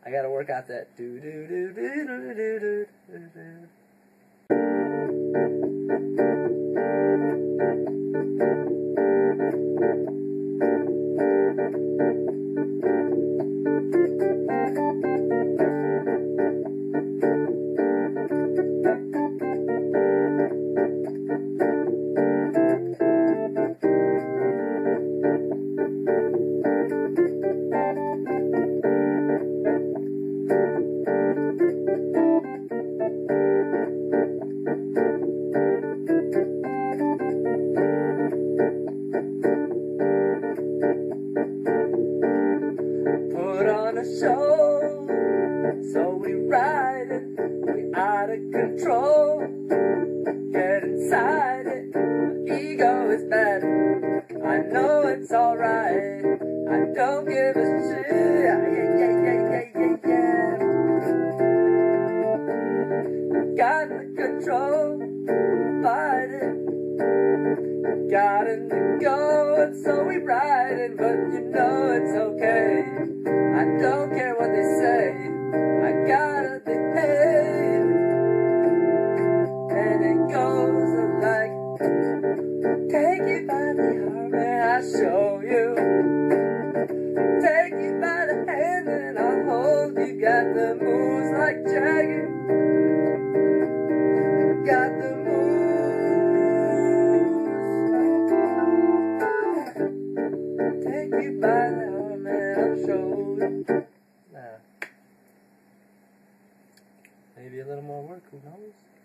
I gotta work out that do do do do do do do do. Put on a show, so we ride it, we out of control, get inside it, ego is bad, I know it's alright, I don't give a shit, yeah. Got the control, fight it, got in the go, and so we ride it, but you know it's okay. I don't care what they say, I gotta behave. And it goes like, take you by the arm and I'll show you. Take you by the hand and I'll hold you. Got the moves like Jagger, got the moves. Take you by the arm and I'll show you. Maybe a little more work, who knows?